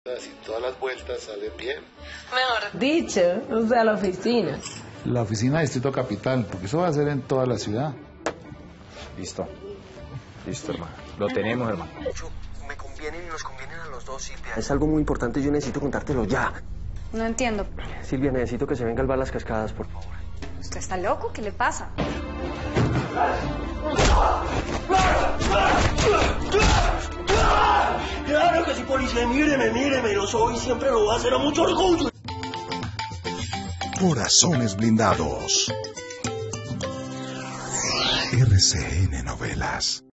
Si todas las vueltas salen bien. Mejor dicho, o sea, la oficina. La oficina de Distrito Capital, porque eso va a ser en toda la ciudad. Listo. Listo, hermano. Lo tenemos, hermano. Me convienen y nos convienen a los dos, Silvia. Es algo muy importante y yo necesito contártelo ya. No entiendo. Silvia, necesito que se venga al bar Las Cascadas, por favor. ¿Usted está loco? ¿Qué le pasa? Claro que sí, policía, míreme, lo soy, siempre lo voy a hacer a mucho orgullo. Corazones Blindados. RCN Novelas.